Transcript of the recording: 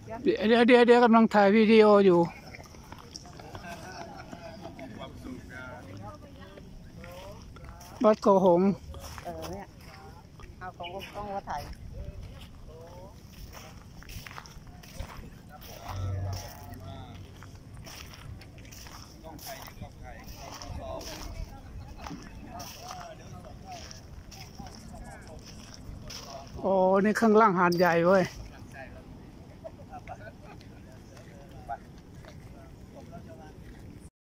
เดี๋ยวกำลังถ่ายวิดีโออยู่วัดโกหงเนี่ยเอาต้องมาถ่ายโอ้นี่ข้างล่างหาดใหญ่เว้ย